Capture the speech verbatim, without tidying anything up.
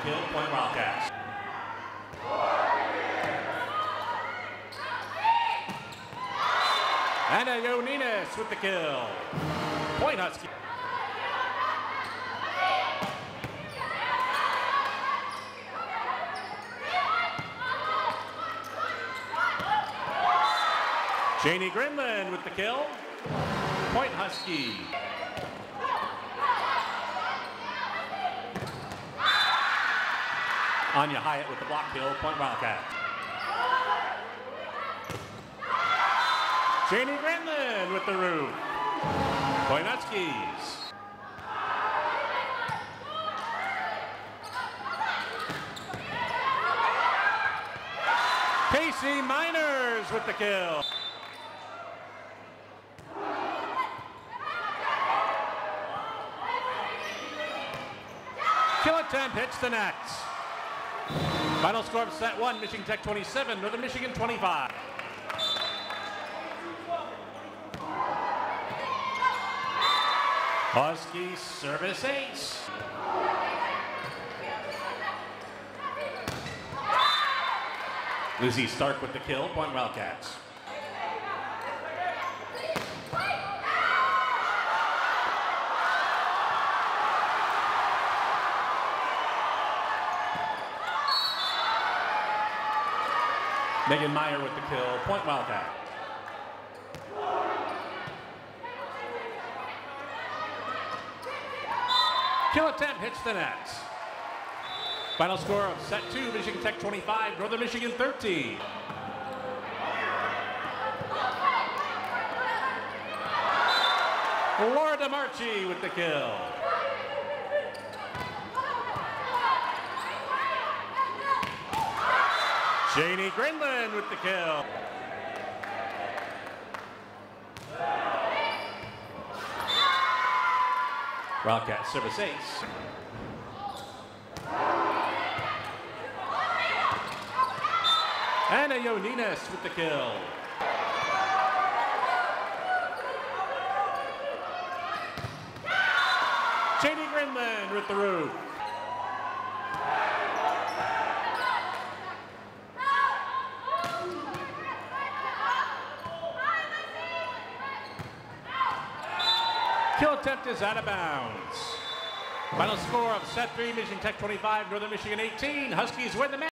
kill, point Wildcats. Anna Yoninas with the kill, point Huskies. Janie Grinland with the kill, point Husky. Anya Hyatt with the block kill, point Wildcat. Janie Grinland with the roof, point Huskies. Casey Miners with the kill. Kill attempt hits the net. Final score of set one, Michigan Tech twenty-seven, Northern Michigan twenty-five. Huskies service ace. Lizzie Stark with the kill, point Wildcats. Megan Meyer with the kill, point Wildcat. Kill attempt hits the net. Final score of set two, Michigan Tech twenty-five, Northern Michigan thirteen. Laura DeMarchi with the kill. Janie Grinland with the kill. Wildcat service ace. Anna Yoninas with the kill. Janie Grinland with the roof. Kill attempt is out of bounds. Final score of set three, Michigan Tech twenty-five, Northern Michigan eighteen. Huskies win the match.